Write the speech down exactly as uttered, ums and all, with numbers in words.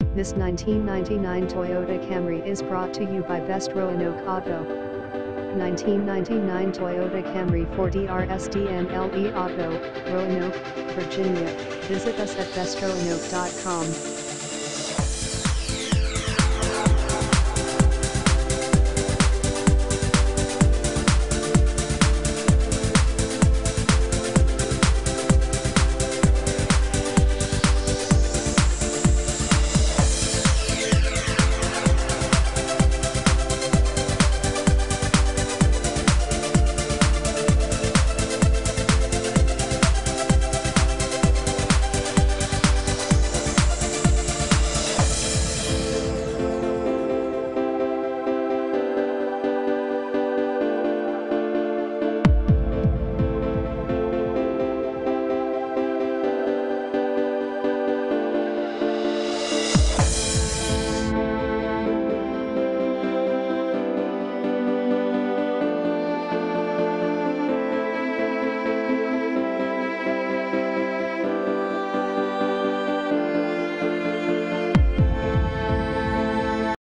This nineteen ninety-nine Toyota Camry is brought to you by Best Roanoke Auto. nineteen ninety-nine Toyota Camry four D R S D N L E Auto, Roanoke, Virginia. Visit us at best roanoke dot com.